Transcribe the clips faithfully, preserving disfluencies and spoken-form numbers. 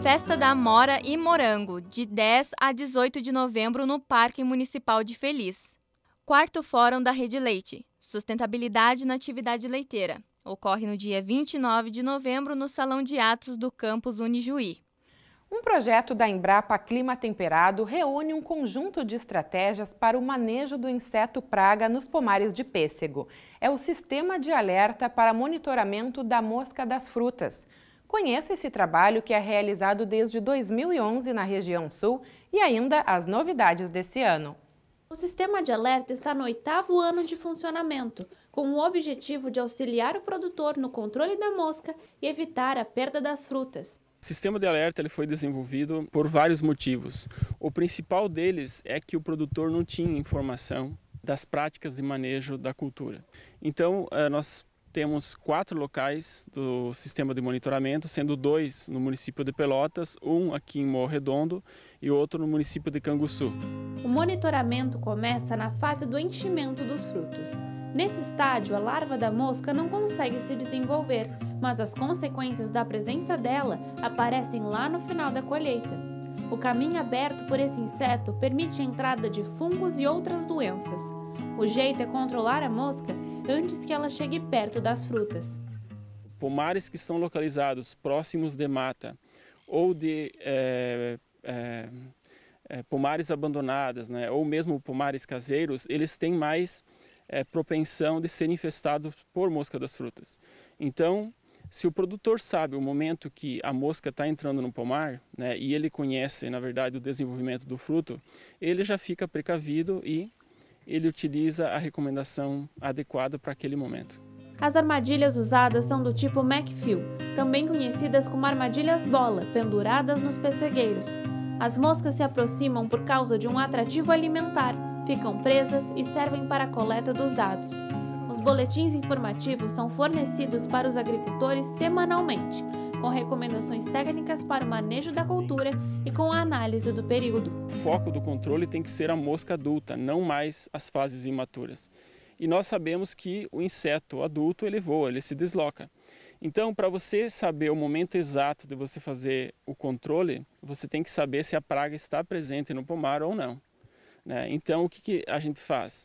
Festa da Amora e Morango, de dez a dezoito de novembro no Parque Municipal de Feliz. Quarto Fórum da Rede Leite, Sustentabilidade na Atividade Leiteira. Ocorre no dia vinte e nove de novembro no Salão de Atos do Campus Unijuí. Um projeto da Embrapa Clima Temperado reúne um conjunto de estratégias para o manejo do inseto praga nos pomares de pêssego. É o Sistema de Alerta para Monitoramento da Mosca das Frutas. Conheça esse trabalho que é realizado desde dois mil e onze na região sul e ainda as novidades desse ano. O Sistema de Alerta está no oitavo ano de funcionamento, com o objetivo de auxiliar o produtor no controle da mosca e evitar a perda das frutas. O sistema de alerta ele foi desenvolvido por vários motivos. O principal deles é que o produtor não tinha informação das práticas de manejo da cultura. Então, nós temos quatro locais do sistema de monitoramento, sendo dois no município de Pelotas, um aqui em Morro Redondo e outro no município de Canguçu. O monitoramento começa na fase do enchimento dos frutos. Nesse estágio, a larva da mosca não consegue se desenvolver, mas as consequências da presença dela aparecem lá no final da colheita. O caminho aberto por esse inseto permite a entrada de fungos e outras doenças. O jeito é controlar a mosca antes que ela chegue perto das frutas. Pomares que estão localizados próximos de mata ou de é, é, é, pomares abandonadas, né, ou mesmo pomares caseiros, eles têm mais É, propensão de ser infestados por mosca das frutas. Então, se o produtor sabe o momento que a mosca está entrando no pomar, né, e ele conhece, na verdade, o desenvolvimento do fruto, ele já fica precavido e ele utiliza a recomendação adequada para aquele momento. As armadilhas usadas são do tipo Macfill, também conhecidas como armadilhas bola, penduradas nos pessegueiros. As moscas se aproximam por causa de um atrativo alimentar, ficam presas e servem para a coleta dos dados. Os boletins informativos são fornecidos para os agricultores semanalmente, com recomendações técnicas para o manejo da cultura e com a análise do período. O foco do controle tem que ser a mosca adulta, não mais as fases imaturas. E nós sabemos que o inseto adulto ele voa, ele se desloca. Então, para você saber o momento exato de você fazer o controle, você tem que saber se a praga está presente no pomar ou não. Né? Então, o que, que a gente faz?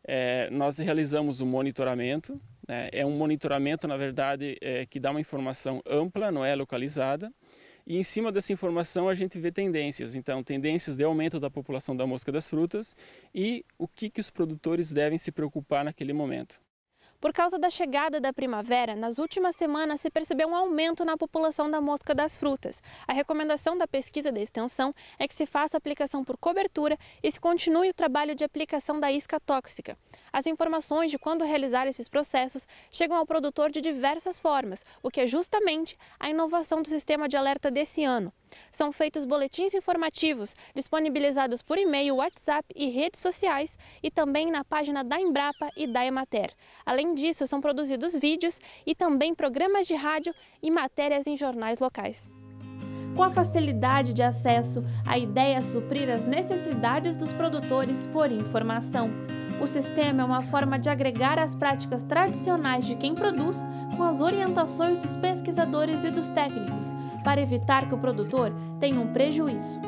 É, nós realizamos um monitoramento, né? É um monitoramento, na verdade, é, que dá uma informação ampla, não é localizada, e em cima dessa informação a gente vê tendências. Então, tendências de aumento da população da mosca das frutas e o que, que os produtores devem se preocupar naquele momento. Por causa da chegada da primavera, nas últimas semanas se percebeu um aumento na população da mosca das frutas. A recomendação da pesquisa da extensão é que se faça aplicação por cobertura e se continue o trabalho de aplicação da isca tóxica. As informações de quando realizar esses processos chegam ao produtor de diversas formas, o que é justamente a inovação do sistema de alerta desse ano. São feitos boletins informativos disponibilizados por e-mail, WhatsApp e redes sociais e também na página da Embrapa e da Emater. Além disso, são produzidos vídeos e também programas de rádio e matérias em jornais locais. Com a facilidade de acesso, a ideia é suprir as necessidades dos produtores por informação. O sistema é uma forma de agregar as práticas tradicionais de quem produz com as orientações dos pesquisadores e dos técnicos, para evitar que o produtor tenha um prejuízo.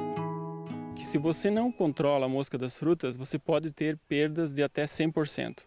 Que se você não controla a mosca das frutas, você pode ter perdas de até cem por cento.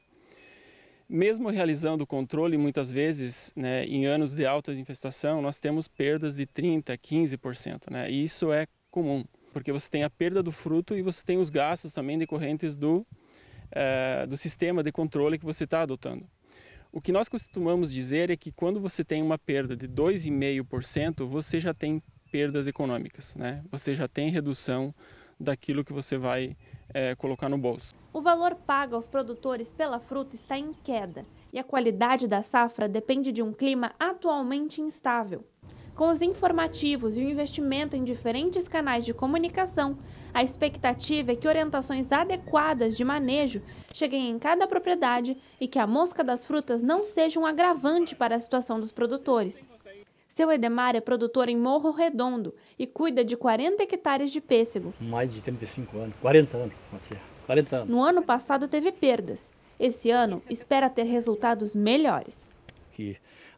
Mesmo realizando o controle, muitas vezes, né, em anos de alta infestação, nós temos perdas de trinta por cento, quinze por cento. Né, e isso é comum, porque você tem a perda do fruto e você tem os gastos também decorrentes do, uh, do sistema de controle que você está adotando. O que nós costumamos dizer é que quando você tem uma perda de dois vírgula cinco por cento, você já tem perdas econômicas, né? Você já tem redução daquilo que você vai é, colocar no bolso. O valor pago aos produtores pela fruta está em queda e a qualidade da safra depende de um clima atualmente instável. Com os informativos e o investimento em diferentes canais de comunicação, a expectativa é que orientações adequadas de manejo cheguem em cada propriedade e que a mosca das frutas não seja um agravante para a situação dos produtores. Seu Edemar é produtor em Morro Redondo e cuida de quarenta hectares de pêssego. Mais de trinta e cinco anos, quarenta anos, quarenta anos. No ano passado teve perdas. Esse ano espera ter resultados melhores. Que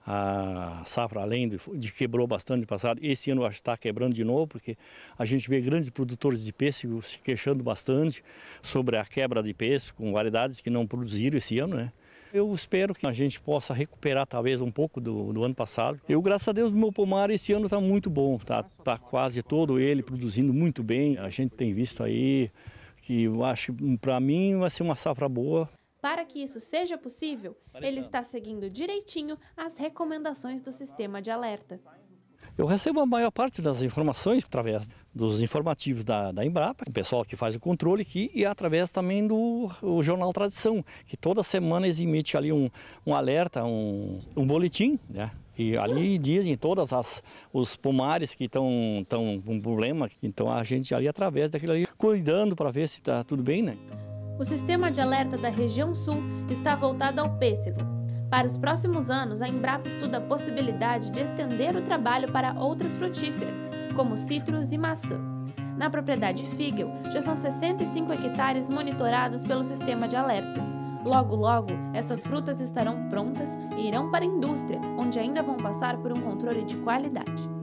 A safra, além de, de quebrou bastante no passado, esse ano acho que está quebrando de novo, porque a gente vê grandes produtores de pêssego se queixando bastante sobre a quebra de pêssego, com variedades que não produziram esse ano, né? Eu espero que a gente possa recuperar talvez um pouco do, do ano passado. Eu, graças a Deus, o meu pomar esse ano está muito bom, tá, tá quase todo ele produzindo muito bem. A gente tem visto aí que eu acho que para mim vai ser uma safra boa. Para que isso seja possível, ele está seguindo direitinho as recomendações do sistema de alerta. Eu recebo a maior parte das informações através dos informativos da, da Embrapa, o pessoal que faz o controle aqui, e através também do o Jornal Tradição, que toda semana eles emitem ali um, um alerta, um, um boletim, né? E ali dizem todas as os pomares que estão estão com problema. Então a gente ali através daquilo ali cuidando para ver se está tudo bem, né? O sistema de alerta da região sul está voltado ao pêssego. Para os próximos anos, a Embrapa estuda a possibilidade de estender o trabalho para outras frutíferas, como citros e maçã. Na propriedade Figel, já são sessenta e cinco hectares monitorados pelo sistema de alerta. Logo, logo, essas frutas estarão prontas e irão para a indústria, onde ainda vão passar por um controle de qualidade.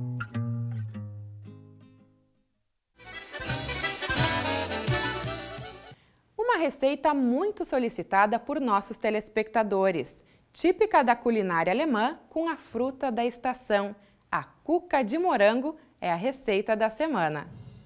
Uma receita muito solicitada por nossos telespectadores, típica da culinária alemã com a fruta da estação. A cuca de morango é a receita da semana.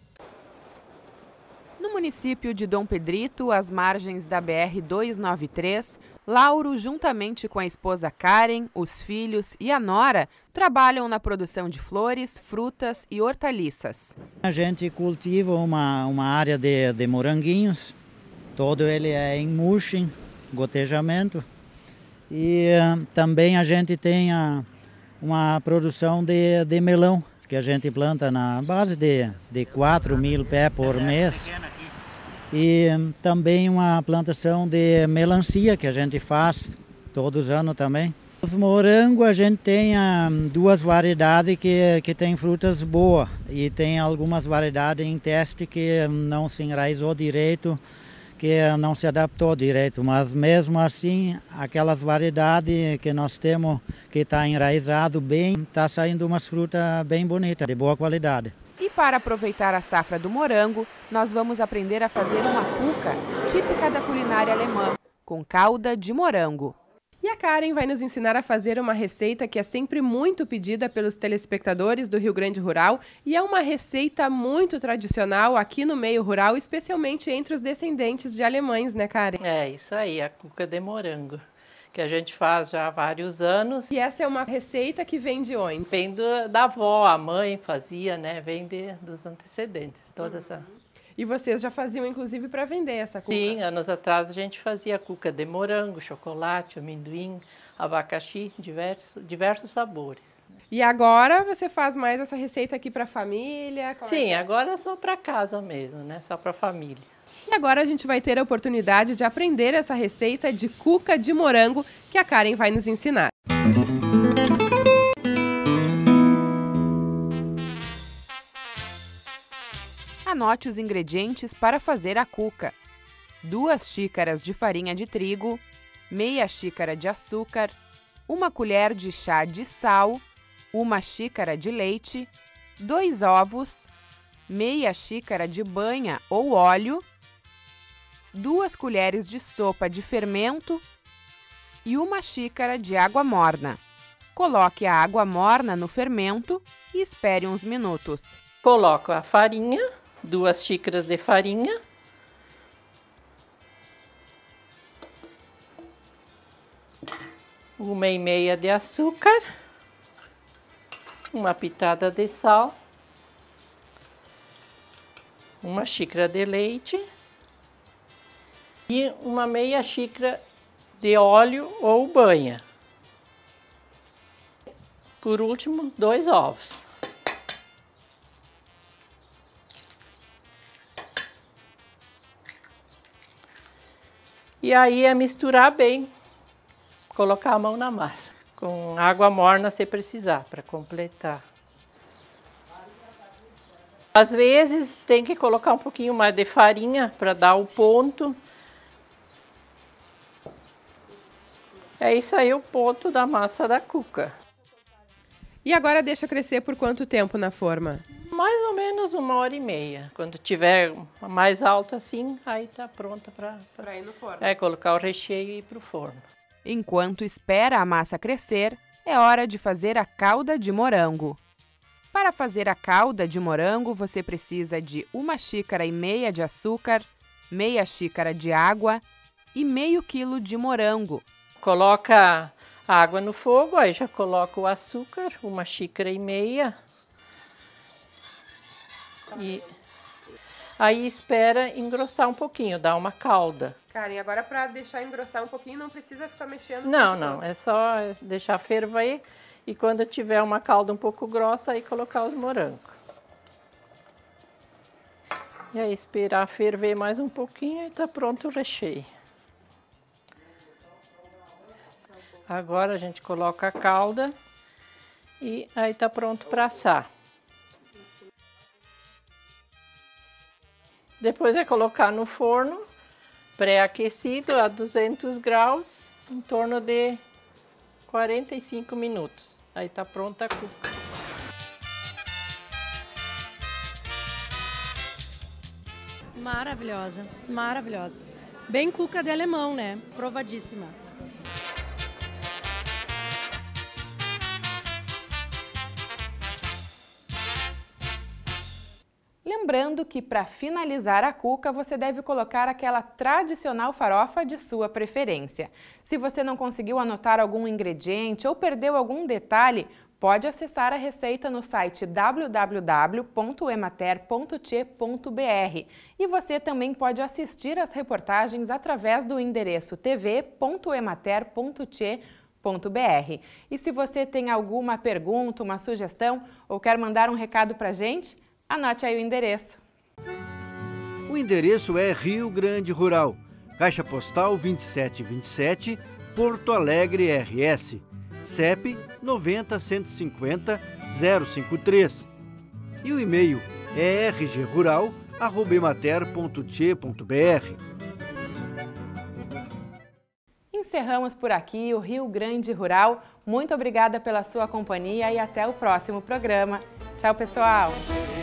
No município de Dom Pedrito, às margens da B R duzentos e noventa e três, Lauro, juntamente com a esposa Karen, os filhos e a nora, trabalham na produção de flores, frutas e hortaliças. A gente cultiva uma, uma área de, de moranguinhos. Todo ele é em mulching, gotejamento. E uh, também a gente tem a, uma produção de, de melão, que a gente planta na base de, de quatro mil pés por mês. E um, também uma plantação de melancia, que a gente faz todos os anos também. Os morangos a gente tem um, duas variedades que, que tem frutas boas. E tem algumas variedades em teste que não se enraizou direito, que não se adaptou direito, mas mesmo assim, aquelas variedades que nós temos, que está enraizado bem, está saindo umas frutas bem bonitas, de boa qualidade. E para aproveitar a safra do morango, nós vamos aprender a fazer uma cuca, típica da culinária alemã, com calda de morango. E a Karen vai nos ensinar a fazer uma receita que é sempre muito pedida pelos telespectadores do Rio Grande Rural e é uma receita muito tradicional aqui no meio rural, especialmente entre os descendentes de alemães, né, Karen? É, isso aí, a cuca de morango, que a gente faz já há vários anos. E essa é uma receita que vem de onde? Vem do, da avó, a mãe fazia, né? Vem de, dos antecedentes, toda essa... E vocês já faziam, inclusive, para vender essa cuca? Sim, anos atrás a gente fazia cuca de morango, chocolate, amendoim, abacaxi, diversos, diversos sabores. E agora você faz mais essa receita aqui para a família? Sim, agora é só para casa mesmo, né? Só para a família. E agora a gente vai ter a oportunidade de aprender essa receita de cuca de morango que a Karen vai nos ensinar. Anote os ingredientes para fazer a cuca: duas xícaras de farinha de trigo, meia xícara de açúcar, uma colher de chá de sal, uma xícara de leite, dois ovos, meia xícara de banha ou óleo, duas colheres de sopa de fermento e uma xícara de água morna. Coloque a água morna no fermento e espere uns minutos. Coloco a farinha. Duas xícaras de farinha, uma e meia de açúcar, uma pitada de sal, uma xícara de leite e uma meia xícara de óleo ou banha. Por último, dois ovos. E aí é misturar bem, colocar a mão na massa, com água morna se precisar, para completar. Às vezes tem que colocar um pouquinho mais de farinha para dar o ponto. É isso aí o ponto da massa da cuca. E agora deixa crescer por quanto tempo na forma? Mais ou menos uma hora e meia. Quando tiver mais alto assim, aí tá pronta para Para ir no forno. É, colocar o recheio e ir pro forno. Enquanto espera a massa crescer, é hora de fazer a calda de morango. Para fazer a calda de morango, você precisa de uma xícara e meia de açúcar, meia xícara de água e meio quilo de morango. Coloca a água no fogo, aí já coloca o açúcar, uma xícara e meia. E aí espera engrossar um pouquinho, dá uma calda. Karen, agora para deixar engrossar um pouquinho não precisa ficar mexendo? Não, não, é só deixar ferver e quando tiver uma calda um pouco grossa, aí colocar os morangos. E aí esperar ferver mais um pouquinho e tá pronto o recheio. Agora a gente coloca a calda e aí tá pronto para assar. Depois é colocar no forno pré-aquecido a duzentos graus, em torno de quarenta e cinco minutos. Aí tá pronta a cuca. Maravilhosa, maravilhosa. Bem cuca de alemão, né? Provadíssima. Lembrando que para finalizar a cuca, você deve colocar aquela tradicional farofa de sua preferência. Se você não conseguiu anotar algum ingrediente ou perdeu algum detalhe, pode acessar a receita no site w w w ponto emater ponto t e ponto b r. E você também pode assistir as reportagens através do endereço t v ponto emater ponto t e ponto b r. E se você tem alguma pergunta, uma sugestão ou quer mandar um recado para a gente, anote aí o endereço. O endereço é Rio Grande Rural, Caixa Postal vinte e sete vinte e sete, Porto Alegre, R S, C E P noventa, cento e cinquenta, zero cinquenta e três. E o e-mail é r g rural arroba emater ponto t e ponto b r. Encerramos por aqui o Rio Grande Rural. Muito obrigada pela sua companhia e até o próximo programa. Tchau, pessoal!